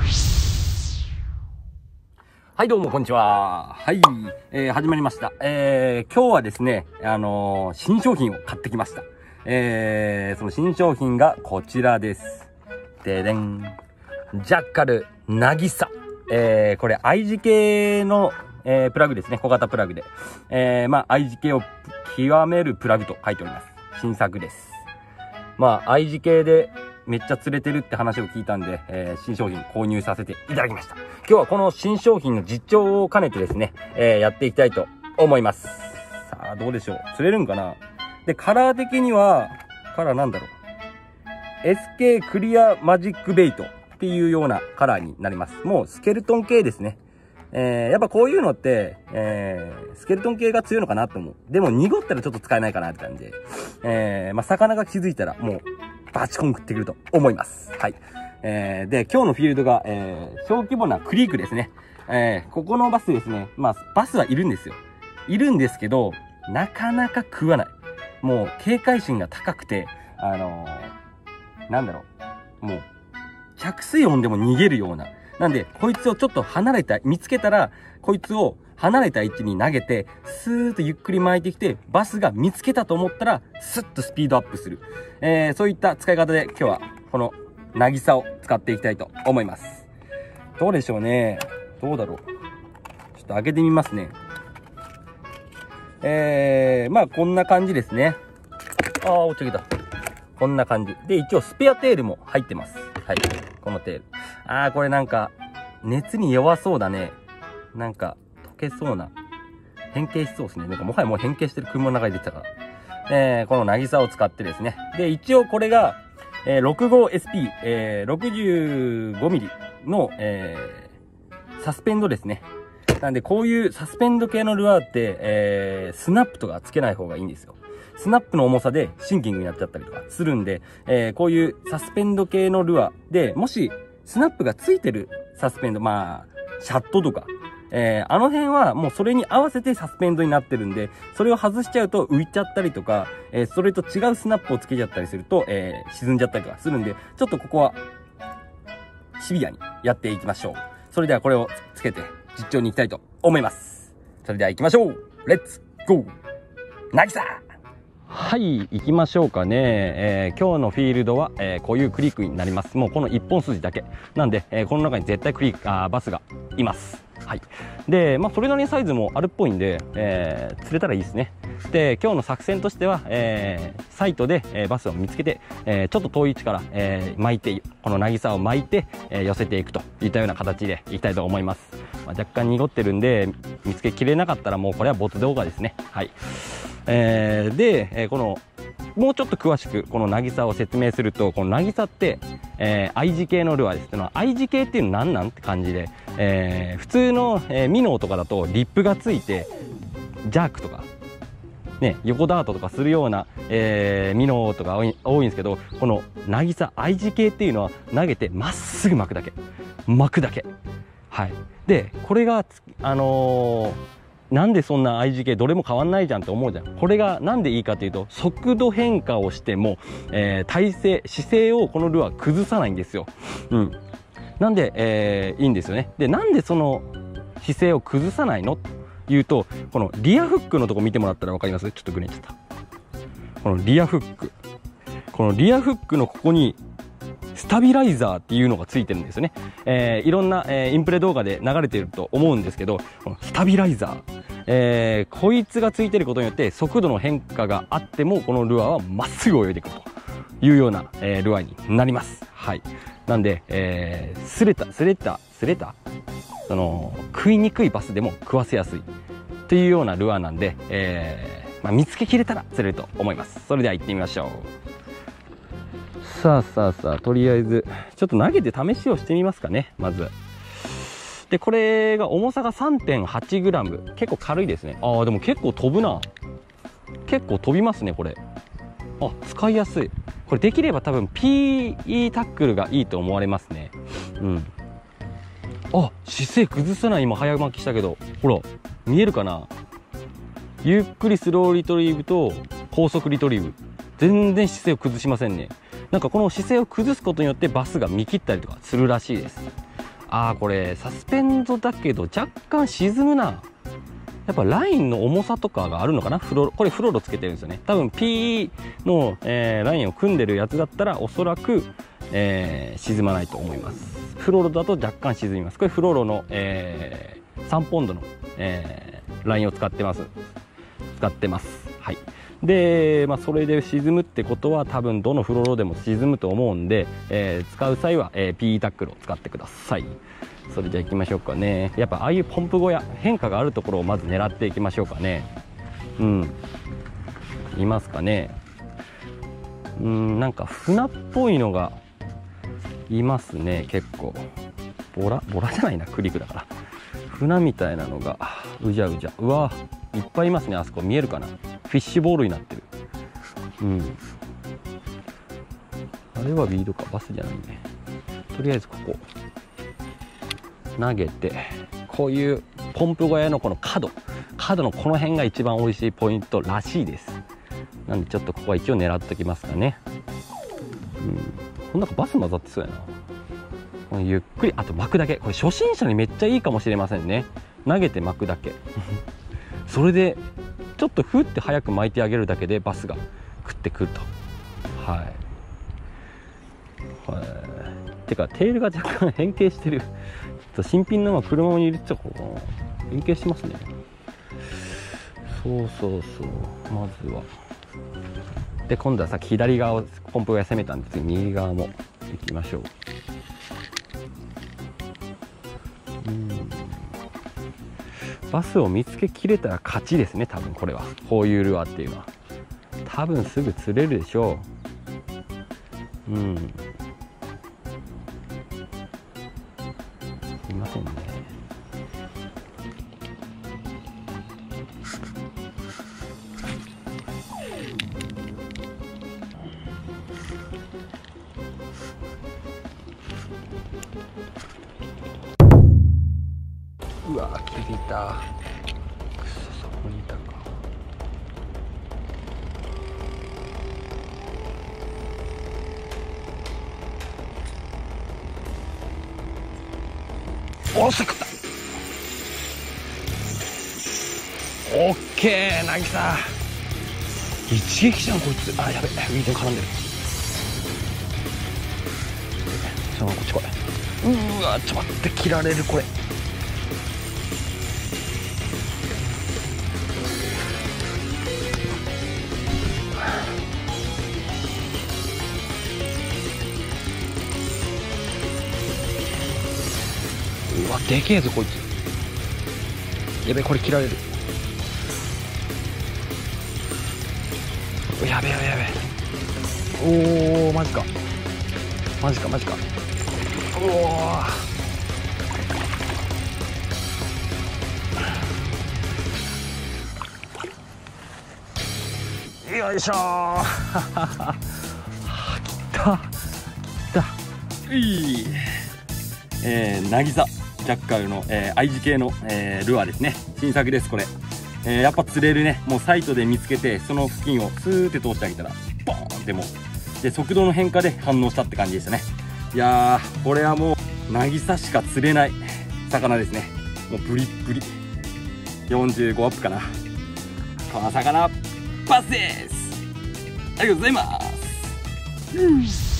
はい、どうも、こんにちは。はい、始まりました。今日はですね、新商品を買ってきました。その新商品がこちらです。ででん。ジャッカル、なぎさ。これ、愛字系の、プラグですね。小型プラグで。愛字系を極めるプラグと書いております。新作です。愛字系で、めっちゃ釣れてるって話を聞いたんで、新商品購入させていただきました。今日はこの新商品の実調を兼ねてですね、やっていきたいと思います。さあ、どうでしょう。釣れるんかな。で、カラー的には、カラーなんだろう。SK クリアマジックベイトっていうようなカラーになります。もうスケルトン系ですね。やっぱこういうのって、スケルトン系が強いのかなと思う。でも濁ったらちょっと使えないかなって感じで。魚が気づいたらもう、バチコン食ってくると思います。はい。で、今日のフィールドが、小規模なクリークですね。ここのバスですね。バスはいるんですよ。いるんですけど、なかなか食わない。もう、警戒心が高くて、なんだろう。もう、着水音でも逃げるような。なんで、こいつをちょっと離れた、見つけたら、こいつを離れた位置に投げて、スーッとゆっくり巻いてきて、バスが見つけたと思ったら、スッとスピードアップする。そういった使い方で今日は、この、なぎさを使っていきたいと思います。どうでしょうね。どうだろう。ちょっと開けてみますね。こんな感じですね。落ちてきた。こんな感じ。で、一応スペアテールも入ってます。はい。このテール。これなんか、熱に弱そうだね。なんか、溶けそうな。変形しそうですね。なんかもはやもう変形してる車の中に出てたから。このなぎさを使ってですね。で、一応これが、65SP、65mm の、サスペンドですね。なんで、こういうサスペンド系のルアーって、スナップとかつけない方がいいんですよ。スナップの重さでシンキングになっちゃったりとかするんで、こういうサスペンド系のルアーで、もし、スナップがついてるサスペンド、シャットとか、あの辺はもうそれに合わせてサスペンドになってるんで、それを外しちゃうと浮いちゃったりとか、それと違うスナップをつけちゃったりすると、沈んじゃったりとかするんで、ちょっとここは、シビアにやっていきましょう。それではこれをつけて実調に行きたいと思います。それでは行きましょう。レッツゴーなぎさ。はい、行きましょうかね。今日のフィールドは、こういうクリークになります。もうこの一本筋だけ。なんで、この中に絶対バスがいます。はい。で、それなりにサイズもあるっぽいんで、釣れたらいいですね。で、今日の作戦としては、サイトで、バスを見つけて、ちょっと遠い位置から、巻いて、このなぎさを巻いて、寄せていくといったような形でいきたいと思います。若干濁ってるんで、見つけきれなかったらもうこれはボツ動画ですね。はい。で、この、もうちょっと詳しくこのなぎさを説明すると、このなぎさって、愛字系のルアーです。愛字系っていうのは何なんって感じで、普通の、ミノーとかだとリップがついて、ジャークとか、ね、横ダートとかするような、ミノーとか多いんですけど、このなぎさ愛字系っていうのは投げてまっすぐ巻くだけ。巻くだけ。はい。で、これが、なんでそんな愛字系どれも変わんないじゃんって思うじゃん。これがなんでいいかというと、速度変化をしても、姿勢をこのルアー崩さないんですよ。なんで、いいんですよね。で、なんでその姿勢を崩さないのというと、このリアフックのとこ見てもらったら分かります？ちょっとグレちゃった。このリアフック。このリアフックのここに、スタビライザーっていうのがついてるんですよね。いろんな、インプレ動画で流れてると思うんですけど、このスタビライザー。こいつがついてることによって速度の変化があっても、このルアーはまっすぐ泳いでいくというような、ルアーになります。はい。なんで、すれた、食いにくいバスでも食わせやすいというようなルアーなんで、見つけきれたら釣れると思います。それでは行ってみましょう。さあ、とりあえず、ちょっと投げて試しをしてみますかね、まず。で、これが重さが 3.8g。結構軽いですね。でも結構飛ぶな。結構飛びますね、これ。使いやすい。これできれば多分 PE タックルがいいと思われますね。姿勢崩さない。今早巻きしたけど、ほら、見えるかな。ゆっくりスローリトリーブと高速リトリーブ。全然姿勢を崩しませんね。なんかこの姿勢を崩すことによってバスが見切ったりとかするらしいです。 これサスペンドだけど若干沈むな。やっぱラインの重さとかがあるのかな。これフロロつけてるんですよね。多分 PE の、ラインを組んでるやつだったらおそらく、沈まないと思います。フロロだと若干沈みます。これフロロの、3ポンドの、ラインを使ってます。はい。で、それで沈むってことは多分どのフロロでも沈むと思うんで、使う際は、PE タックルを使ってください。それじゃあ行きましょうかね。やっぱああいうポンプ小屋、変化があるところをまず狙っていきましょうかね。いますかね。なんか船っぽいのがいますね。結構ボラじゃないな、クリークだから。船みたいなのがうじゃうじゃ、うわいっぱいいますね。あそこ見えるかな。フィッシュボールになってる。あれはビードか、バスじゃないね。とりあえずここ投げて、こういうポンプ小屋のこの角のこの辺が一番美味しいポイントらしいです。なんでちょっとここは一応狙っときますかね。こんなんかバス混ざってそうやな。このゆっくり、あと巻くだけ。これ初心者にめっちゃいいかもしれませんね。投げて巻くだけそれでちょっとふって早く巻いてあげるだけでバスが食ってくると。てかテールが若干変形してる。新品の車に入れてたから変形してますね。そうまずはで、今度はさっき左側をポンプが攻めたんですけど、右側も行きましょう。バスを見つけきれたら勝ちですね。多分これはホーユールアーっていうのは多分すぐ釣れるでしょう。いませんね。うわー、気づいた。くそ、そこにいたか。おっしゃ、食った。オッケー、渚一撃じゃんこいつ。やべ、ウィードに絡んでる。そのままこっち来い。うわ、ちょっと待って、切られるこれ。うわ、でけえぞこいつ。やべ、これ切られる。やべ。おお、マジか。おお、よいしょーきた渚ジャッカルの、愛知系の、ルアーですね。新作ですこれ。やっぱ釣れるね。もうサイトで見つけて、その付近をスーって通してあげたらボーンってもうで速度の変化で反応したって感じでしたね。いやー、これはもう渚しか釣れない魚ですね。もうブリッブリ45アップかな。この魚バスです。ありがとうございます。